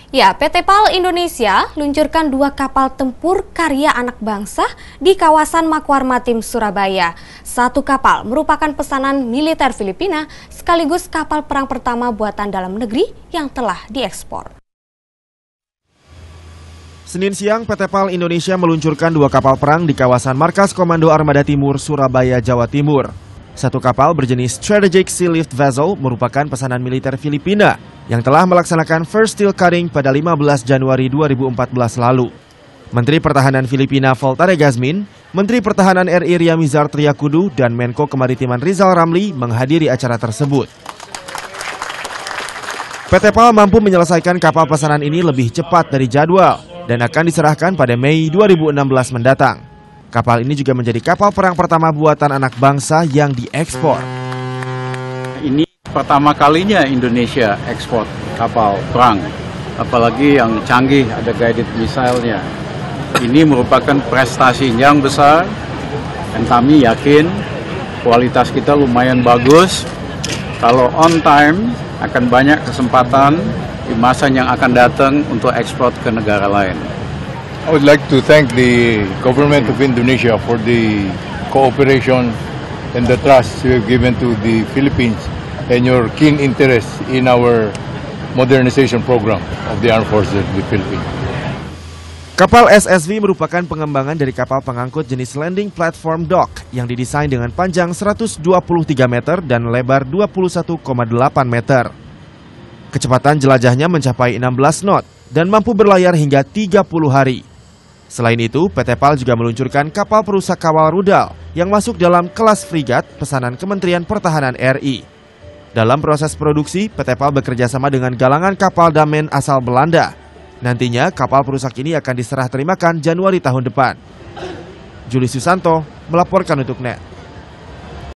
Ya, PT PAL Indonesia luncurkan 2 kapal tempur karya anak bangsa di kawasan Makwar Matim, Surabaya. 1 kapal merupakan pesanan militer Filipina sekaligus kapal perang pertama buatan dalam negeri yang telah diekspor. Senin siang, PT PAL Indonesia meluncurkan 2 kapal perang di kawasan Markas Komando Armada Timur, Surabaya, Jawa Timur. 1 kapal berjenis Strategic Sea Lift Vessel merupakan pesanan militer Filipina yang telah melaksanakan First Steel Cutting pada 15 Januari 2014 lalu. Menteri Pertahanan Filipina Voltare Gazmin, Menteri Pertahanan RI Ryamizar Triakudu, dan Menko Kemaritiman Rizal Ramli menghadiri acara tersebut. PT PAL mampu menyelesaikan kapal pesanan ini lebih cepat dari jadwal dan akan diserahkan pada Mei 2016 mendatang. Kapal ini juga menjadi kapal perang pertama buatan anak bangsa yang diekspor. Ini pertama kalinya Indonesia ekspor kapal perang, apalagi yang canggih, ada guided missile-nya. Ini merupakan prestasi yang besar dan kami yakin kualitas kita lumayan bagus. Kalau on time akan banyak kesempatan di masa yang akan datang untuk ekspor ke negara lain. I would like to thank the government of Indonesia for the cooperation and the trust you have given to the Philippines and your keen interest in our modernization program of the Armed Forces of the Philippines. Kapal SSV merupakan pengembangan dari kapal pengangkut jenis landing platform dock yang didesain dengan panjang 123 meter dan lebar 21,8 meter. Kecepatan jelajahnya mencapai 16 knot dan mampu berlayar hingga 30 hari. Selain itu, PT PAL juga meluncurkan kapal perusak kawal rudal yang masuk dalam kelas frigat pesanan Kementerian Pertahanan RI. Dalam proses produksi, PT PAL bekerjasama dengan galangan kapal Damen asal Belanda. Nantinya, kapal perusak ini akan diserah terimakan Januari tahun depan. Julius Susanto melaporkan untuk NET.